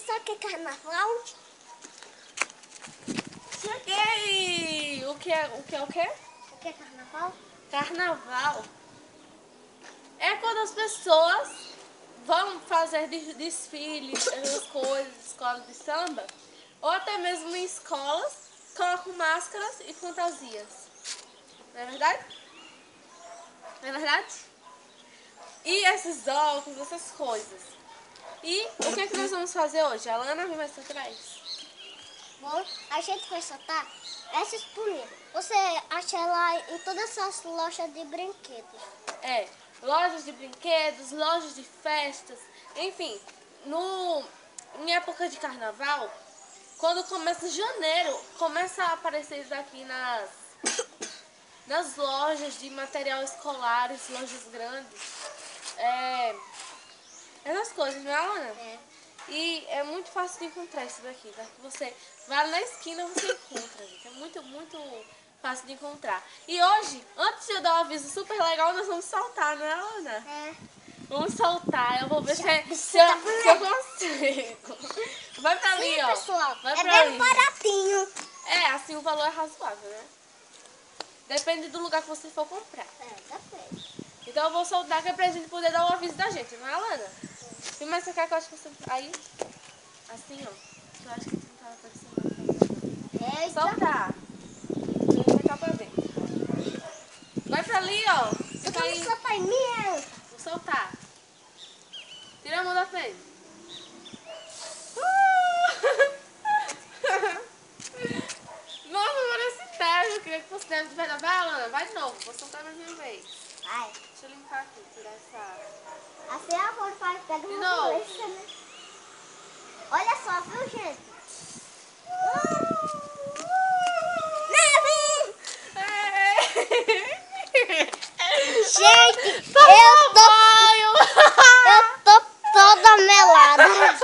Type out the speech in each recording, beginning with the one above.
sabe o que é carnaval? Cheguei! O que é o quê? O que é carnaval? Carnaval é quando as pessoas vão fazer desfiles, essas coisas, escola de samba, ou até mesmo em escolas, colocam máscaras e fantasias. Não é verdade? Não é verdade? E esses óculos, essas coisas. E o que é que nós vamos fazer hoje? A Lana vai mostrar pra isso. Bom, a gente vai soltar essa espuminha. Você acha ela em todas as lojas de brinquedos. É, lojas de brinquedos, lojas de festas, enfim, em época de carnaval, quando começa janeiro, começa a aparecer isso aqui nas lojas de material escolares, lojas grandes, essas coisas, não é, Ana? É. E é muito fácil de encontrar isso daqui, tá? Você vai na esquina, você encontra, gente. É muito, muito fácil de encontrar. E hoje, antes de eu dar um aviso super legal, nós vamos saltar, não é, Ana? É. Vamos saltar, eu vou ver se eu consigo. Vai pra ali, Sim, ó. pessoal, Vai é pra bem ali. baratinho. É, assim o valor é razoável, né? Depende do lugar que você for comprar. É, depende. Então eu vou soltar que é pra gente poder dar o aviso da gente, não é, Alana? E mais você quer que eu acho que você... Aí, assim, ó. Eu acho que você não tava aparecendo. Eita. Soltar. Deixa eu botar pra dentro. Vai pra ali, ó. Fica aí. Vamos soltar em mim. Vou soltar. Tira a mão da frente. Nossa, parece neve. Eu queria que fosse neve de verdade. Vai, Alana, vai de novo. Vou soltar na minha vez. Vai. Deixa eu limpar aqui, tirar essa... Assim a cor faz, pega De uma novo. bolsa, né? Olha só, viu, gente? Neve! Gente, eu tô toda melada.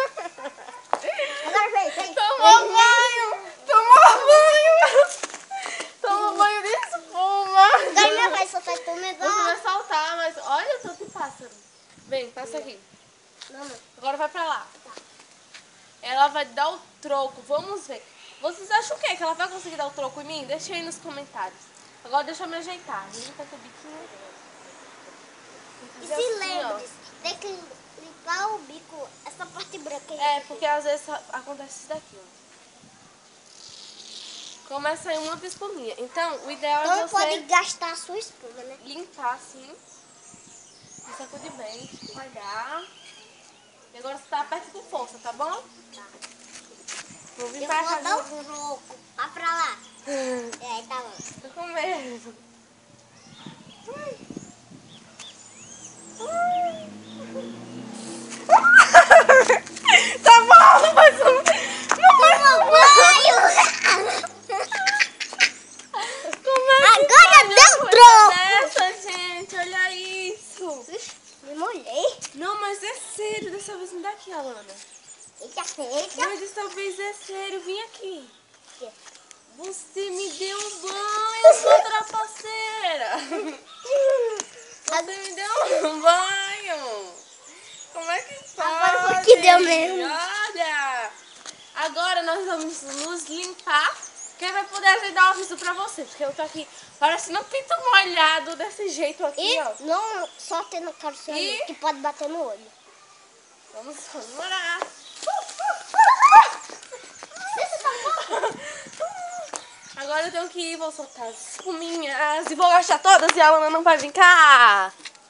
Agora vem. Tomou banho! Tomou banho! Tomou banho de espuma! Agora minha vai soltar tu me Você vai saltar, mas olha o tanto de pássaro. Vem, passa aqui. Não. Agora vai pra lá. Ela vai dar o troco, vamos ver. Vocês acham o quê? Que ela vai conseguir dar o troco em mim? Deixa aí nos comentários. Agora deixa eu me ajeitar. Limpa com o biquinho. E Fazer se assim, lembre, tem que limpar o bico, essa parte branca aí. É, porque às vezes acontece isso daqui, ó. Começa aí uma espuminha. Então, o ideal é Não você pode gastar a sua espuma, né? limpar assim. E sacudir bem, olhar. E agora você tá aperta com força, tá bom? Tá. Vou vir Eu pra vou cá. dar um louco. Vai pra lá. É, tá bom. Tô com medo. Tá bom, mas não Agora deu troco. Essa, gente, olha isso. Me molhei. Não, mas é sério, dessa vez me dá aqui, Alana. Eita. Mas dessa vez é sério, vem aqui. Você me deu um banho, sua trapaceira. Você me deu um banho. Como é que pode? Agora foi que deu mesmo. Olha. Agora nós vamos nos limpar. Quem vai poder ajudar o aviso pra você? Porque eu tô aqui parecendo um pinto molhado desse jeito aqui, E ó. não só ter no calção E? que pode bater no olho. Vamos comemorar. Agora eu tenho que ir, vou soltar as espuminhas e vou gastar todas e a Alana não vai vir cá.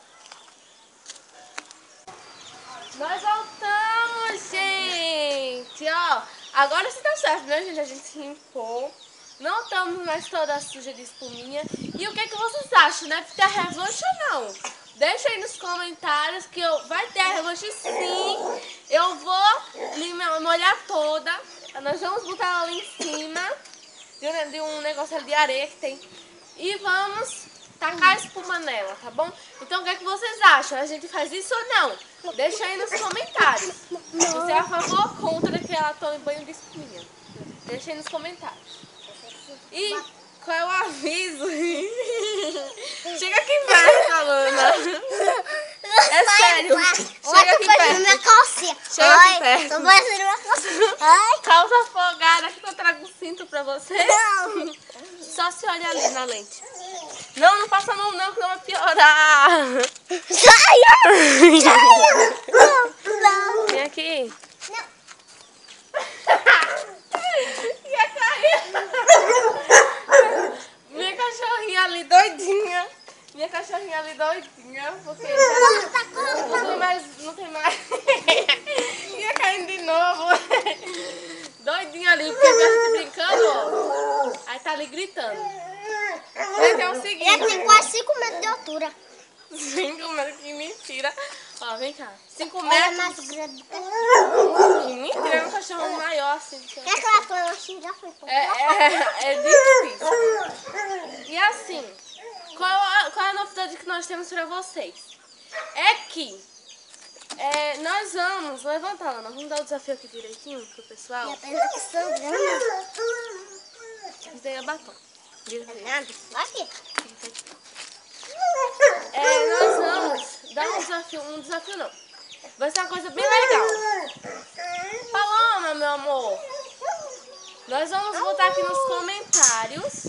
Nós voltamos, gente, ó. Agora sim tá certo, né, gente? A gente se limpou. Não estamos mais toda suja de espuminha. E o que vocês acham? Deve ter revanche ou não? Deixa aí nos comentários que vai ter a revanche sim. Eu vou molhar toda. Nós vamos botar ela ali em cima de um negócio ali de areia que tem. E vamos tacar a espuma nela, tá bom? Então o que vocês acham? A gente faz isso ou não? Deixa aí nos comentários. Você é a favor ou contra que ela tome banho de espuminha? Deixa aí nos comentários. E qual é o aviso? Chega aqui perto, Alana. É sério. Chega aqui perto. Minha calcinha. Chega aqui perto. Tô parecendo minha calcinha. Ai. Calça afogada, aqui que eu trago o cinto pra você. Não. Só se olha ali na lente. Não, não passa a mão não, que não vai piorar. Saia! Não. Vem aqui. Não. Ia cair. Minha cachorrinha ali doidinha. Minha cachorrinha ali doidinha. Porque não tem mais. Ia caindo de novo. Doidinha ali, porque a gente brincando, ó. Aí tá ali gritando. Gente, é o seguinte. Ele tem quase 5 metros de altura. 5 metros, que mentira. Ó, vem cá. 5 Ela é metros. mais grande do que Que mentira, é um cachorro maior assim. Quer que ela foi uma já foi? É difícil. E assim, qual é a novidade que nós temos pra vocês? É que nós vamos levantar, Ana. Vamos dar o desafio aqui direitinho pro pessoal. Minha perna tá sangrando. Isso daí é batom. Nada. Aqui. Nós vamos dar um desafio não. Vai ser uma coisa bem legal. Paloma, meu amor. Nós vamos botar aqui nos comentários.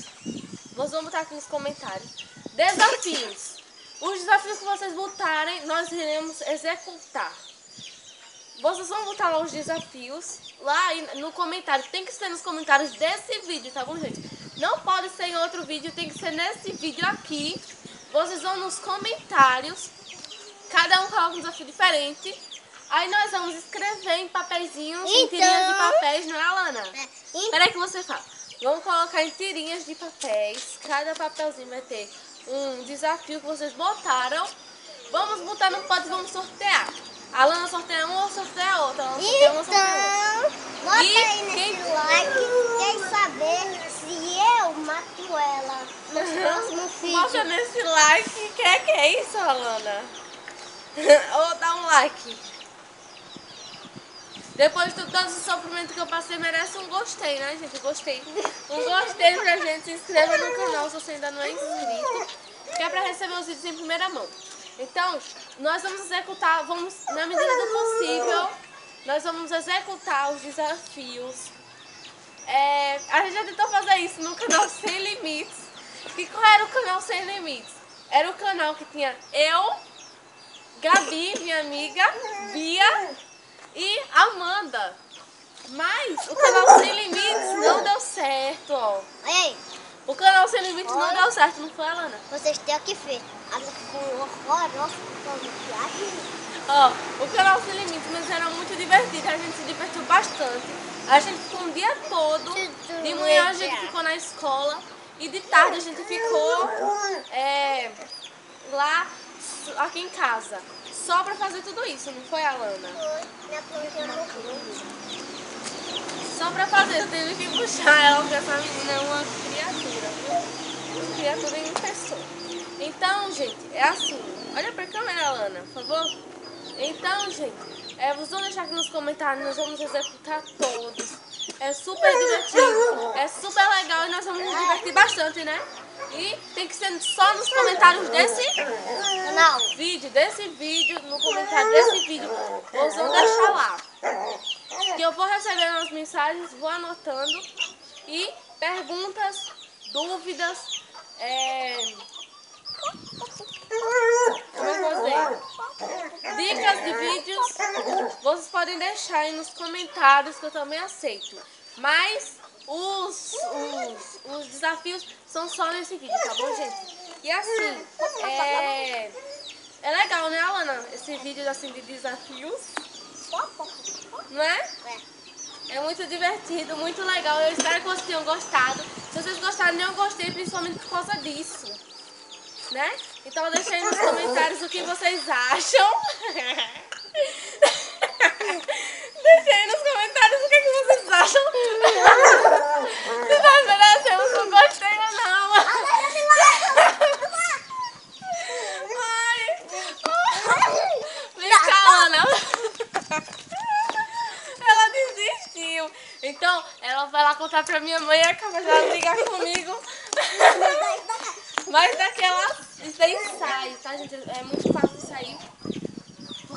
Desafios. Os desafios que vocês botarem, nós iremos executar. Vocês vão botar lá os desafios lá no comentário. Tem que ser nos comentários desse vídeo, tá bom, gente? Não pode ser em outro vídeo, tem que ser nesse vídeo aqui. Vocês vão nos comentários. Cada um coloca um desafio diferente. Aí nós vamos escrever em papeizinhos, em tirinhas de papéis, não é, Alana? Espera aí que você fala. Vamos colocar em tirinhas de papéis. Cada papelzinho vai ter um desafio que vocês botaram. Vamos botar no pote e vamos sortear. A Alana sorteia um ou sorteia outro. A Alana sorteia um ou sorteia outro. Bota aí nesse like. Quem saber se eu mato ela no próximo vídeo. Bota nesse like. Que é isso, Alana? Ou dá um like. Depois de todos os sofrimentos que eu passei, merece um gostei, né, gente? Gostei. Um gostei pra gente. Se inscreva no canal se você ainda não é inscrito. Que é pra receber os vídeos em primeira mão. Então, nós vamos executar, na medida do possível, nós vamos executar os desafios. A gente já tentou fazer isso no canal Sem Limites. E qual era o canal Sem Limites? Era o canal que tinha eu, Gabi, minha amiga, Bia e Amanda. Mas o canal Sem Limites não deu certo, ó. Ei, O canal Sem Limites não deu certo, não foi, Alana? vocês têm que ver. A minha ficou horrorosa com Ó, o canal Sem Limites, mas era muito divertido, a gente se divertiu bastante. A gente ficou um dia todo, de manhã a gente ficou na escola e de tarde a gente ficou lá, aqui em casa. Só pra fazer tudo isso, não foi, Alana? Minha plantinha morreu. Só pra fazer, eu tive que puxar ela, porque essa menina é uma criatura, viu? Uma criatura em pessoa. Então, gente, é assim. Olha pra câmera, Alana, por favor. Então, gente, vocês vão deixar aqui nos comentários, nós vamos executar todos. É super divertido, é super legal e nós vamos nos divertir bastante, né? E tem que ser só nos comentários desse vídeo, no comentário desse vídeo, vocês vão deixar lá. Que eu vou recebendo as mensagens, vou anotando. E perguntas, dúvidas, como é que eu vou dizer? Dicas de vídeos, vocês podem deixar aí nos comentários que eu também aceito. Mas os desafios são só nesse vídeo, tá bom, gente? E assim, é legal, né, Alana? Esse vídeo assim de desafios, não é? É muito divertido, muito legal. Eu espero que vocês tenham gostado. Se vocês gostaram, eu gostei, principalmente por causa disso, né? Então deixa aí nos comentários o que vocês acham. Deixa aí nos comentários o que vocês acham. Se nós merecemos um gostei ou não. Ai. Vem cá, Ana. Ela desistiu. Então, ela vai lá contar pra minha mãe e acaba de ligar comigo. Mas daquela... Isso daí sai, tá, gente? É muito fácil de sair.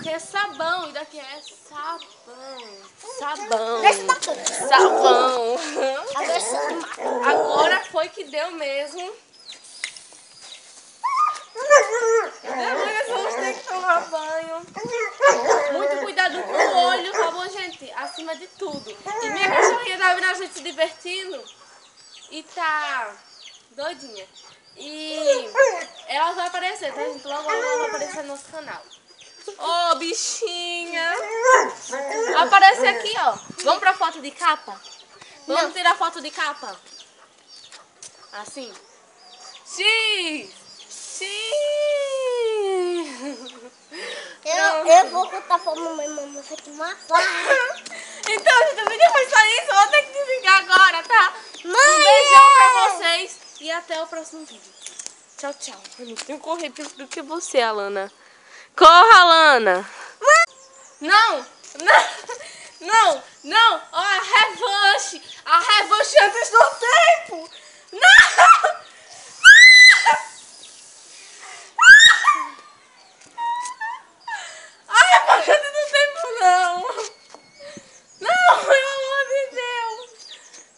aqui é sabão e daqui é sabão. Sabão. Deixa eu bater. Sabão. Agora você mata. Agora foi que deu mesmo. Depois vamos ter que tomar banho. Muito cuidado com o olho, tá bom, gente? Acima de tudo. E minha cachorrinha tá vendo a gente se divertindo e tá doidinha. E ela vai aparecer, tá, gente? Logo ela vai aparecer no nosso canal. Ô, bichinha! Aparece aqui, ó. Vamos pra foto de capa? Vamos tirar foto de capa? Assim. X! Eu vou contar pra mamãe vai te matar. Então, gente, o vídeo foi só isso. Eu vou ter que desligar agora, tá? Mãe! Um beijão pra vocês e até o próximo vídeo. Tchau, tchau. Eu não tenho que correr do que você, Alana. Corra, Alana! Não! Não! Não! Ó, a revanche! A revanche antes do tempo! Não! Não! Não, pelo amor de Deus!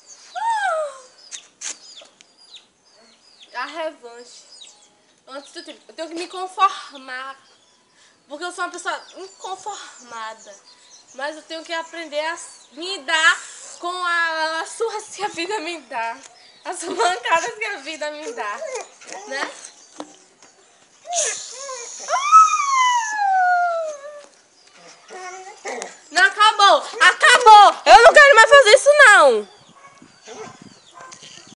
A revanche. Antes do tempo. Eu tenho que me conformar. Porque eu sou uma pessoa inconformada. Mas eu tenho que aprender a me dar com as surras que a vida me dá. As mancadas que a vida me dá. Né? Não, acabou! Acabou! Eu não quero mais fazer isso, não!